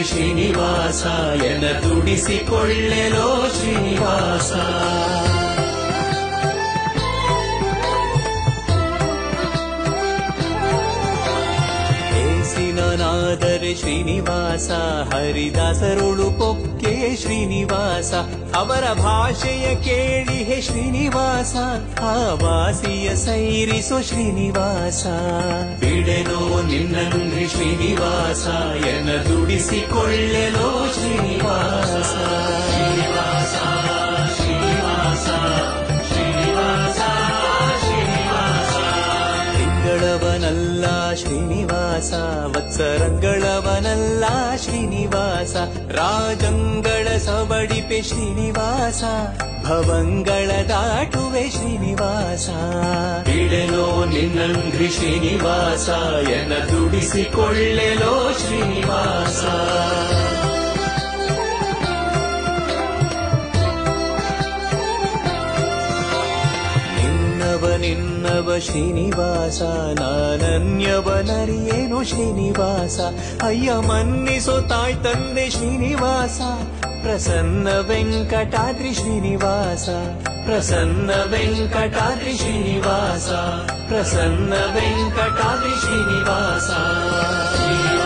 ಶ್ರೀನಿವಾಸ ಎನ ದುಡಿಸಿಕೊಳ್ಳೆಲೋ ಶ್ರೀನಿವಾಸ. ನಾದರೆ ಶ್ರೀನಿವಾಸ ಹರಿದಾಸರುಳು ಪೊಕ್ಕೆ ಶ್ರೀನಿವಾಸ. ಅವರ ಭಾಷೆಯ ಕೇಳಿ ಹೇ ಶ್ರೀನಿವಾಸ ಆ ವಾಸಿಯ ಸೈರಿಸೋ ಶ್ರೀನಿವಾಸ. ಬಿಡೆನೋ ನಿನ್ನಂಗ್ರಿ ಶ್ರೀನಿವಾಸ ಎನ ದುಡಿಸಿಕೊಳ್ಳೆಲೋ ಶ್ರೀನಿವಾಸ. ಶ್ರೀನಿವಾಸ ಶ್ರೀನಿವಾಸ ಶ್ರೀನಿವಾಸ ಶ್ರೀನಿವಾಸ. ತಿಂಗಳವನಲ್ಲ ಶ್ರೀನಿವಾಸ ವತ್ಸರಂಗಳವನಲ್ಲ ಶ್ರೀನಿವಾಸ. ರಾಜಂಗಳ ಸವಡಿಪೆ ಶ್ರೀನಿವಾಸ ಭವಂಗಳ ದಾಟುವೆ ಶ್ರೀನಿವಾಸ. ಬಿಡೆನೋ ನಿನ್ನಂಗ್ರಿ ಶ್ರೀನಿವಾಸ ಎನ ದುಡಿಸಿಕೊಳ್ಳೆಲೋ ಶ್ರೀನಿವಾಸ. ನಿನ್ನವ ಶ್ರೀನಿವಾಸ ನಾನನ್ಯವನರಿಯೇನು ಶ್ರೀನಿವಾಸ. ಅಯ್ಯ ಮನ್ನಿಸೋ ತಾಯ್ ತಂದೆ ಶ್ರೀನಿವಾಸ ಪ್ರಸನ್ನ ವೆಂಕಟಾದ್ರಿ ಶ್ರೀನಿವಾಸ. ಪ್ರಸನ್ನ ವೆಂಕಟಾದ್ರಿ ಶ್ರೀನಿವಾಸ. ಪ್ರಸನ್ನ ವೆಂಕಟಾದ್ರಿ ಶ್ರೀನಿವಾಸ.